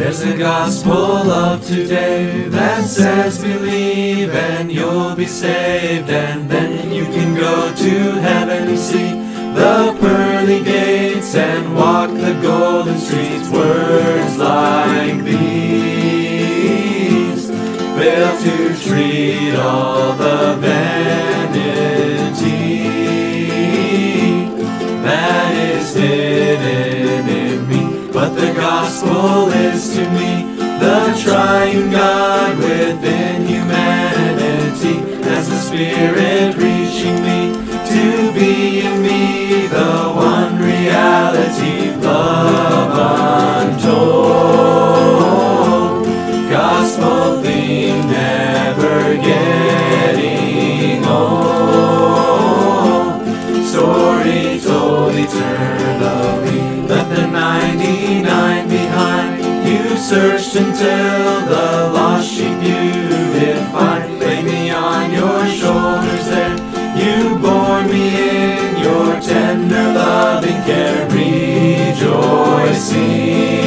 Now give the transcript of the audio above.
There's a gospel of today that says believe and you'll be saved, and then you can go to heaven and see the pearly gates and walk the golden streets. Words like these fail to treat all the vanity that is hidden in me. But the gospel is to me the triune God within humanity, as the Spirit reaching me to be in me the one reality, love untold, gospel theme never getting old, story told eternally. Let the 99 behind you searched until the lost sheep you did find. Lay me on your shoulders there, you bore me in your tender loving care, rejoicing.